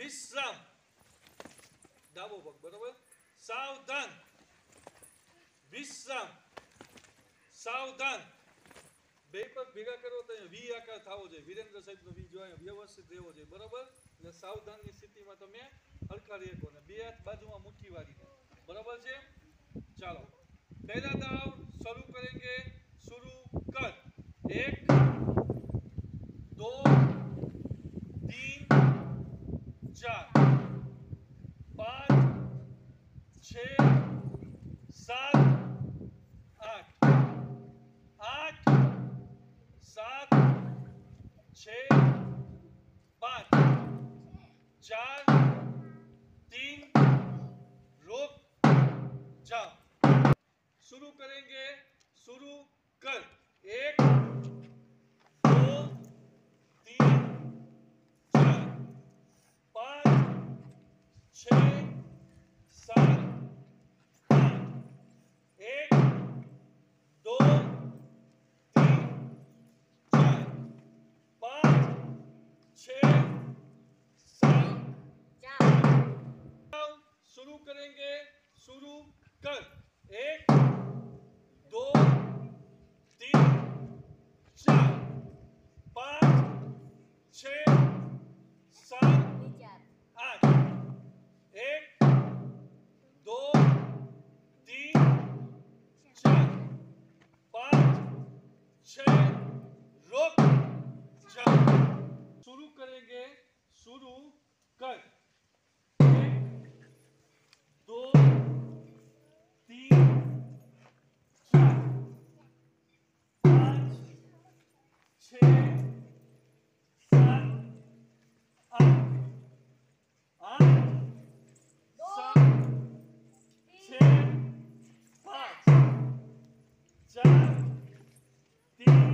વિશ્રામ, ડાબો પગ, બરોબર. સાવધાન, વિશ્રામ, સાવધાન. બે પગ ભેગા કરો તો વી આકાર થવો જોઈએ. વિરેન્દ્ર સાહેબનો વી જો વ્યવસ્થિત રહેવો જોઈએ, બરોબર. એટલે સાવધાનની સ્થિતિમાં તમે હરખા રેખો ને બે હાથ બાજુમાં મુઠ્ઠી વાળીને, બરોબર છે. ચાલો, पहला दाव शुरू करेंगे. शुरू कर. 1 2 3 4 5 6 7 8 8 7 6 5 4 3 रोक जाओ. शुरू करेंगे. शुरू कर. 1 2 3 4 5 6 7 8 1 2 3 4 5 6 7 शुरू करेंगे. शुरू कर. 1 2 3 4 5 6 7 8 1 2 3 4 5 6 रोक जाओ. शुरू करेंगे. शुरू कर. 1 2 3 4 5 6 7 8 8 7 6 5 4 3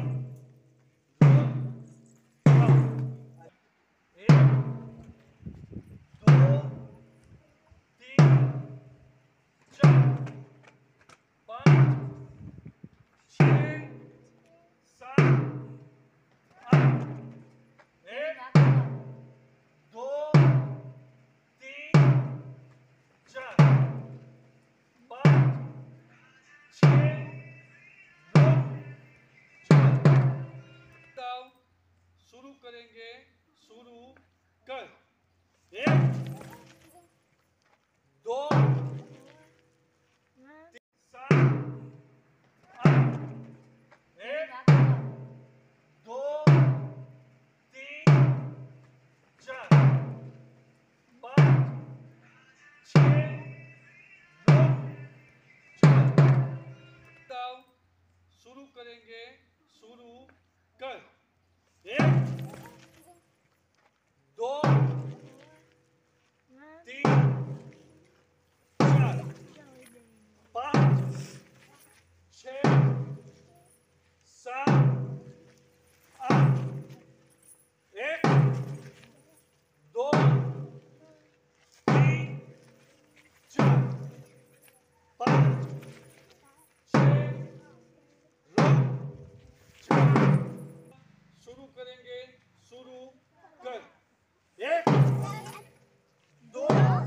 शुरू करेंगे. शुरू कर. 1 2 7 8 1 2 3 4 5 6 शुरू करेंगे. शुरू कर. 1 2 3 4 5 6 7 8 1 2 3 4 5 6 शुरू करेंगे. शुरू कर. 1 2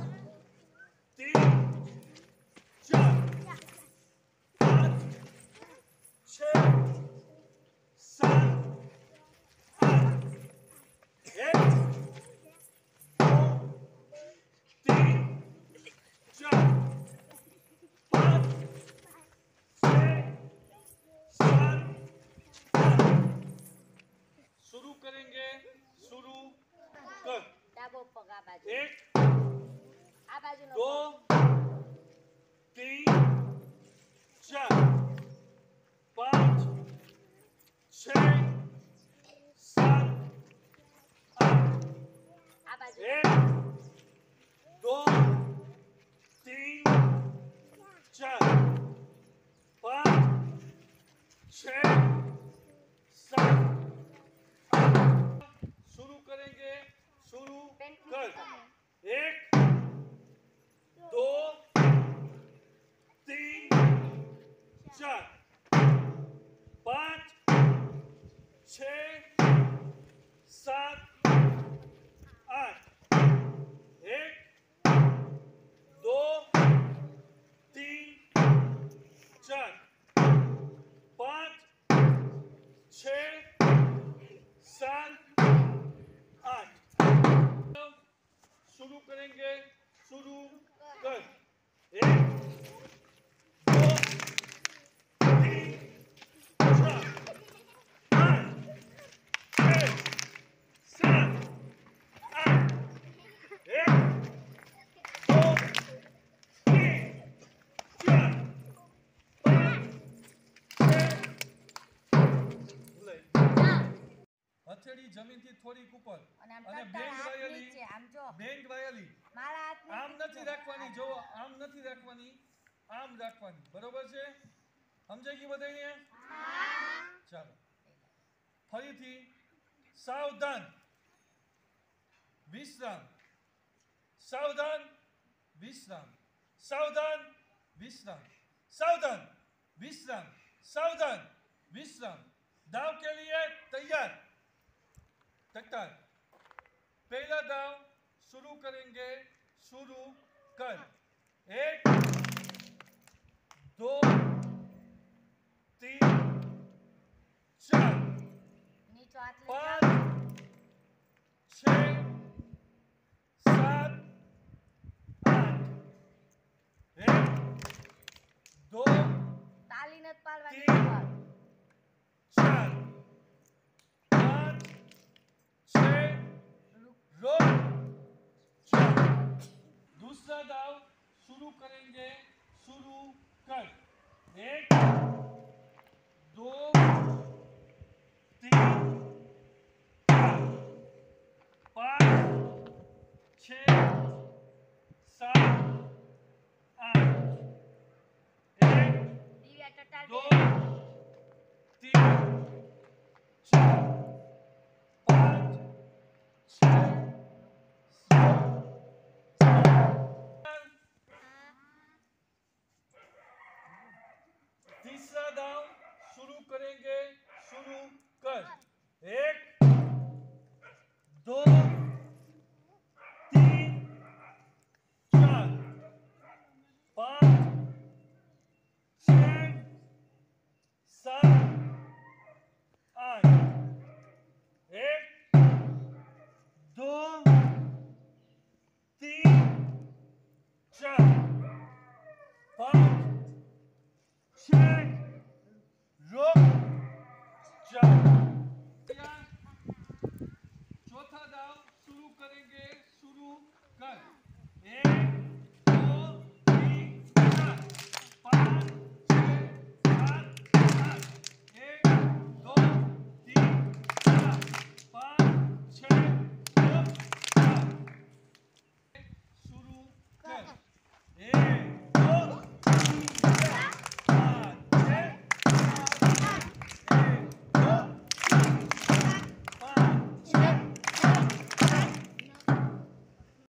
3 4 5 6 7 8 1 2 3 4 5 6 7 शुरू करेंगे. शुरू कर. 1 2 3 4 5 6 7 8 1 2 3 4 5 6 7 शुरू करेंगे. शुरू कर. 1 2 3 4 5 6 7 8 हथेળી જમીનથી થોડીક ઉપર અને આમ અને તરતર બેંડ હાથ વાયેલી નીચે, આમ જો બેંડ વાયેલી મારા હાથ આમ નથી રાખવાની, જો આમ નથી રાખવાની, આમ રાખવાની, બરોબર છે? સમજાઈ ગયું બધાને? ચાલો ફરીથી સાવધાન વિશ્રામ, सावधान विश्राम, सावधान विश्राम, सावधान विश्राम, सावधान विश्राम। दाव के लिए तैयार, तैयार। पहला दाव शुरू करेंगे, शुरू कर। 1 2 3 4 નીચો હાથ લઈ 5 6 7 8 1 2 તાલી નથી પાડવાની तीन। ઉપર 4 5 6 रोक। चलो दूसरा दाव शुरू करेंगे, शुरू कर। 1